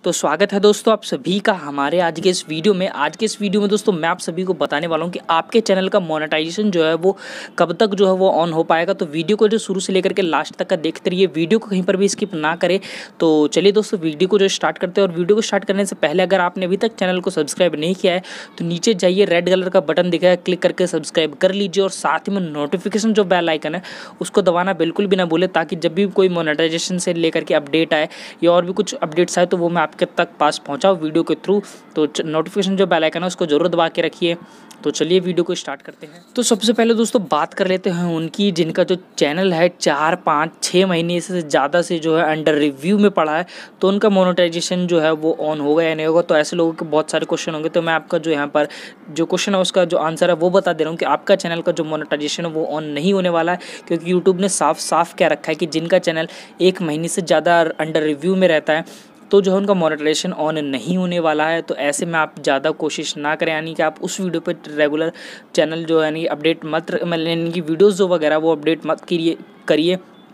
तो स्वागत है दोस्तों आप सभी का हमारे आज के इस वीडियो में दोस्तों मैं आप सभी को बताने वाला हूं कि आपके चैनल का मोनेटाइजेशन जो है वो कब तक जो है वो ऑन हो पाएगा। तो वीडियो को जो शुरू से लेकर के लास्ट तक का देखते रहिए, वीडियो को कहीं पर भी स्किप ना करें। तो चलिए दोस्तों वीडियो को जो स्टार्ट करते हैं। और वीडियो को स्टार्ट करने से पहले अगर आपने अभी तक चैनल को सब्सक्राइब नहीं किया है तो नीचे जाइए, रेड कलर का बटन दिखा है, क्लिक करके सब्सक्राइब कर लीजिए। और साथ ही में नोटिफिकेशन जो बेल आइकन है उसको दबाना बिल्कुल भी ना भूले, ताकि जब भी कोई मोनेटाइजेशन से लेकर के अपडेट आए या और भी कुछ अपडेट्स आए तो वो मैं आपके तक पास पहुंचाओ वीडियो के थ्रू। तो नोटिफिकेशन जो बेल आइकन है उसको जरूर दबा के रखिए। तो चलिए वीडियो को स्टार्ट करते हैं। तो सबसे पहले दोस्तों बात कर लेते हैं उनकी जिनका जो चैनल है 4, 5, 6 महीने से ज़्यादा से जो है अंडर रिव्यू में पड़ा है, तो उनका मोनेटाइजेशन जो है वो ऑन होगा या नहीं होगा। तो ऐसे लोगों के बहुत सारे क्वेश्चन होंगे, तो मैं आपका जो यहाँ पर जो क्वेश्चन है उसका जो आंसर है वो बता दे रहा हूँ कि आपका चैनल का जो मोनेटाइजेशन है वो ऑन नहीं होने वाला है। क्योंकि यूट्यूब ने साफ साफ क्या रखा है कि जिनका चैनल 1 महीने से ज़्यादा अंडर रिव्यू में रहता है तो जो है उनका मोनेटाइजेशन ऑन नहीं होने वाला है। तो ऐसे में आप ज़्यादा कोशिश ना करें, यानी कि आप उस वीडियो पे रेगुलर चैनल जो यानी अपडेट मत, यानी कि वीडियोज़ जो वगैरह वो अपडेट मत करिए।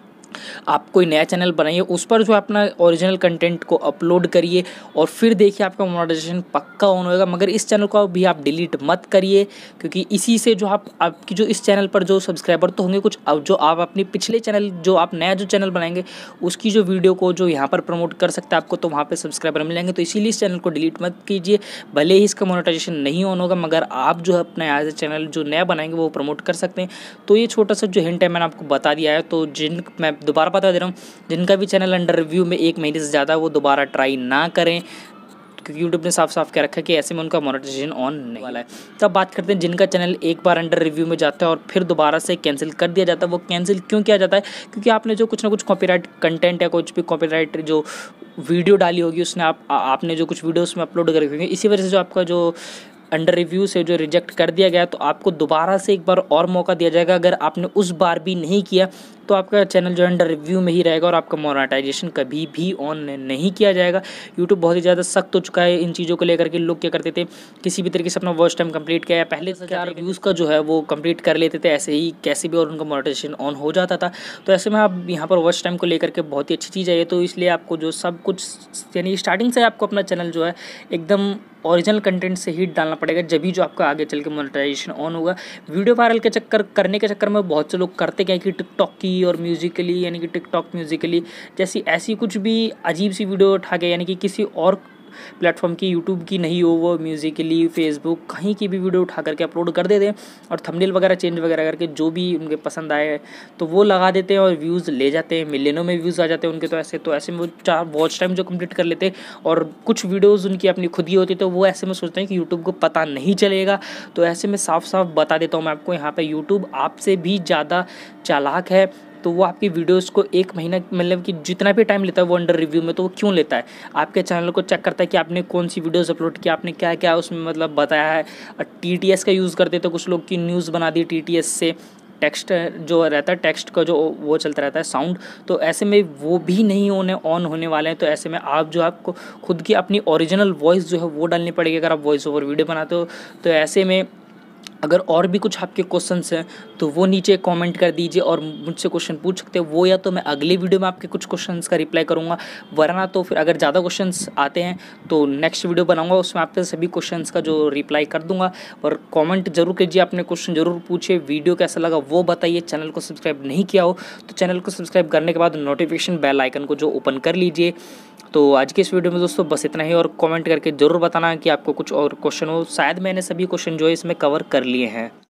आप कोई नया चैनल बनाइए, उस पर जो अपना ओरिजिनल कंटेंट को अपलोड करिए और फिर देखिए आपका मोनेटाइजेशन पक्का ऑन होएगा। मगर इस चैनल को भी आप डिलीट मत करिए, क्योंकि इसी से जो आपकी जो इस चैनल पर जो सब्सक्राइबर तो होंगे कुछ, अब जो आप अपने पिछले चैनल जो आप नया जो चैनल बनाएंगे उसकी जो वीडियो को जो यहाँ पर प्रमोट कर सकते हैं आपको, तो वहाँ पर सब्सक्राइबर मिल जाएंगे। तो इसीलिए इस चैनल को डिलीट मत कीजिए। भले ही इसका मोनेटाइजेशन नहीं ऑन होगा मगर आप जो है अपना यहाँ से चैनल जो नया बनाएंगे वो प्रमोट कर सकते हैं। तो ये छोटा सा जो हिंट है मैंने आपको बता दिया है। तो मैं दोबारा बता दे रहा हूँ, जिनका भी चैनल अंडर रिव्यू में 1 महीने से ज़्यादा वो दोबारा ट्राई ना करें, क्योंकि यूट्यूब ने साफ साफ कह रखा है कि ऐसे में उनका मोनेटाइजेशन ऑन नहीं वाला है। तब बात करते हैं जिनका चैनल एक बार अंडर रिव्यू में जाता है और फिर दोबारा से कैंसिल कर दिया जाता है। वो कैंसिल क्यों किया जाता है? क्योंकि आपने जो कुछ ना कुछ कॉपीराइट कंटेंट या कुछ भी कॉपीराइट जो वीडियो डाली होगी उसने आपने जो कुछ वीडियो उसमें अपलोड करे होंगे, इसी वजह से जो आपका जो अंडर रिव्यू से जो रिजेक्ट कर दिया गया, तो आपको दोबारा से एक बार और मौका दिया जाएगा। अगर आपने उस बार भी नहीं किया तो आपका चैनल जो अंडर रिव्यू में ही रहेगा और आपका मोनेटाइजेशन कभी भी ऑन नहीं किया जाएगा। यूट्यूब बहुत ही ज़्यादा सख्त हो चुका है इन चीज़ों को लेकर के। लोग क्या करते थे, किसी भी तरीके से अपना वॉच टाइम कंप्लीट किया, पहले से 4 व्यूज़ का जो है वो कंप्लीट कर लेते थे ऐसे ही कैसे भी, और उनका मोनेटाइजेशन ऑन हो जाता था। तो ऐसे में आप यहाँ पर वॉच टाइम को लेकर के बहुत ही अच्छी चीज़ है ये। तो इसलिए आपको जो सब कुछ यानी स्टार्टिंग से आपको अपना चैनल जो है एकदम ओरिजिनल कंटेंट से ही डालना पड़ेगा, जब भी जो आपका आगे चल के मोनेटाइजेशन ऑन होगा। वीडियो वायरल के करने के चक्कर में बहुत से लोग करते क्या है कि टिकटॉक की और म्यूजिकली यानी कि टिकटॉक म्यूजिकली जैसी ऐसी कुछ भी अजीब सी वीडियो उठा के, यानी कि किसी और प्लेटफॉर्म की, यूट्यूब की नहीं हो वो, म्यूजिकली, फेसबुक कहीं की भी वीडियो उठा करके अपलोड कर देते हैं और थंबनेल वगैरह चेंज वगैरह करके जो भी उनके पसंद आए तो वो लगा देते हैं और व्यूज़ ले जाते हैं, मिलियनों में व्यूज़ आ जाते हैं उनके। तो ऐसे में वो 4 वॉच टाइम जो कंप्लीट कर लेते हैं और कुछ वीडियोज़ उनकी अपनी खुद ही होती, तो वो ऐसे में सोचते हैं कि यूट्यूब को पता नहीं चलेगा। तो ऐसे में साफ साफ बता देता हूँ मैं आपको यहाँ पर, यूट्यूब आपसे भी ज़्यादा चालाक है। तो वो आपकी वीडियोस को 1 महीना मतलब कि जितना भी टाइम लेता है वो अंडर रिव्यू में, तो वो क्यों लेता है? आपके चैनल को चेक करता है कि आपने कौन सी वीडियोस अपलोड किया, आपने क्या क्या उसमें मतलब बताया है। TTS का यूज़ करते तो कुछ लोग की न्यूज़ बना दी TTS से, टेक्स्ट जो रहता है टेक्स्ट का जो वो चलता रहता है साउंड, तो ऐसे में वो भी नहीं ऑन होने वाले हैं। तो ऐसे में आप जो आपको खुद की अपनी ओरिजिनल वॉइस जो है वो डालनी पड़ेगी अगर आप वॉइस ओवर वीडियो बनाते हो। तो ऐसे में अगर और भी कुछ आपके क्वेश्चंस हैं तो वो नीचे कमेंट कर दीजिए और मुझसे क्वेश्चन पूछ सकते हैं। वो या तो मैं अगले वीडियो में आपके कुछ क्वेश्चंस का रिप्लाई करूंगा, वरना तो फिर अगर ज़्यादा क्वेश्चंस आते हैं तो नेक्स्ट वीडियो बनाऊंगा, उसमें आपके सभी क्वेश्चंस का जो रिप्लाई कर दूंगा। और कमेंट जरूर कीजिए, अपने क्वेश्चन जरूर पूछिए, वीडियो कैसा लगा वो बताइए। चैनल को सब्सक्राइब नहीं किया हो तो चैनल को सब्सक्राइब करने के बाद नोटिफिकेशन बेल आइकन को जो ओपन कर लीजिए। तो आज के इस वीडियो में दोस्तों बस इतना ही, और कमेंट करके ज़रूर बताना कि आपको कुछ और क्वेश्चन हो। शायद मैंने सभी क्वेश्चन जो है इसमें कवर कर लिए हैं।